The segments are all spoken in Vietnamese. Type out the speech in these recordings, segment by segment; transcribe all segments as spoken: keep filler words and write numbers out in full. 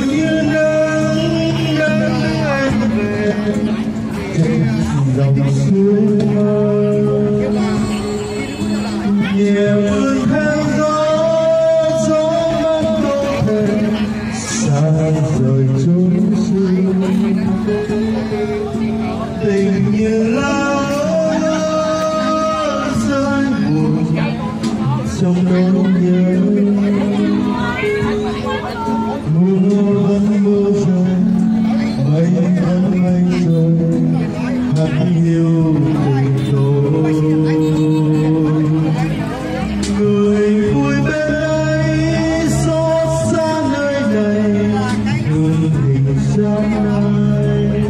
như nắng nắng em về dòng suối nhẹ vươn theo gió gió mang không thể xa rời chốn xưa tình như lá rơi buồn trong nỗi nhớ mưa vẫn mưa rơi mây vẫn mây rơi hắt hiu tình tôi người vui bên ấy xót xa nơi này hương hình sáng nay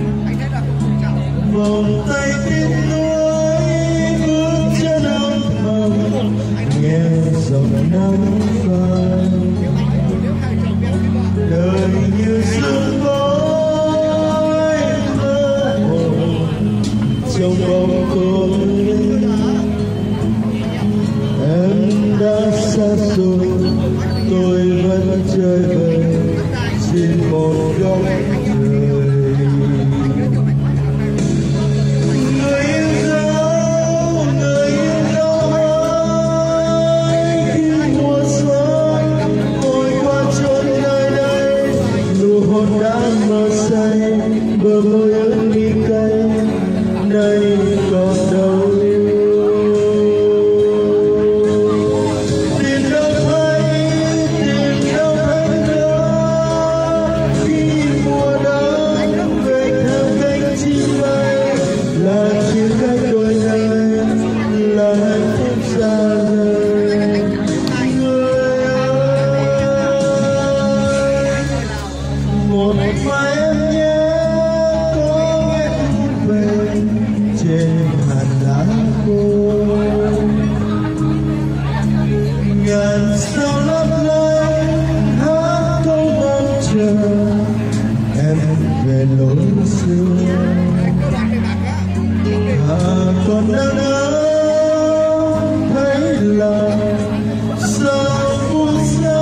vòng tay tiếc nuối bước chân âm thầm nghe giọng nắng phai đời như sương khói mơ hồ trong bóng tối em đã xa xôi tôi vẫn chơi vơi xin một góc trời người yêu dấu người yêu dấu ơi khi mùa xuân ngồi qua chốn nơi đây nụ hôn đã mơ say bờ môi ướt mi cay nay còn đâu một vài em nhé có nghe về trên hạt đá khô ngàn sao lấp lánh hát câu mong chờ em về lối xưa à còn đang ấm thấy lòng sao buồn xa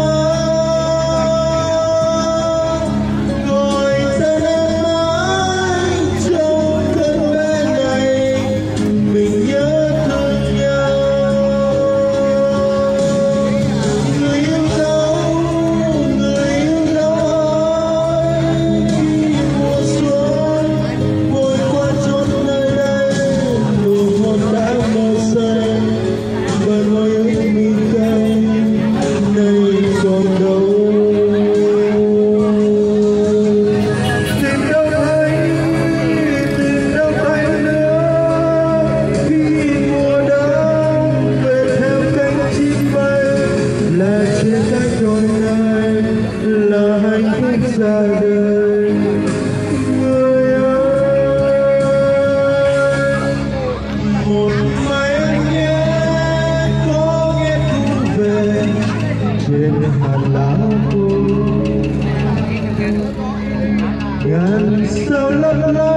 là hạnh phúc ra đời người ơi một mai anh nhé có nghe thu về trên hạt lá khô ngàn sao lấp lánh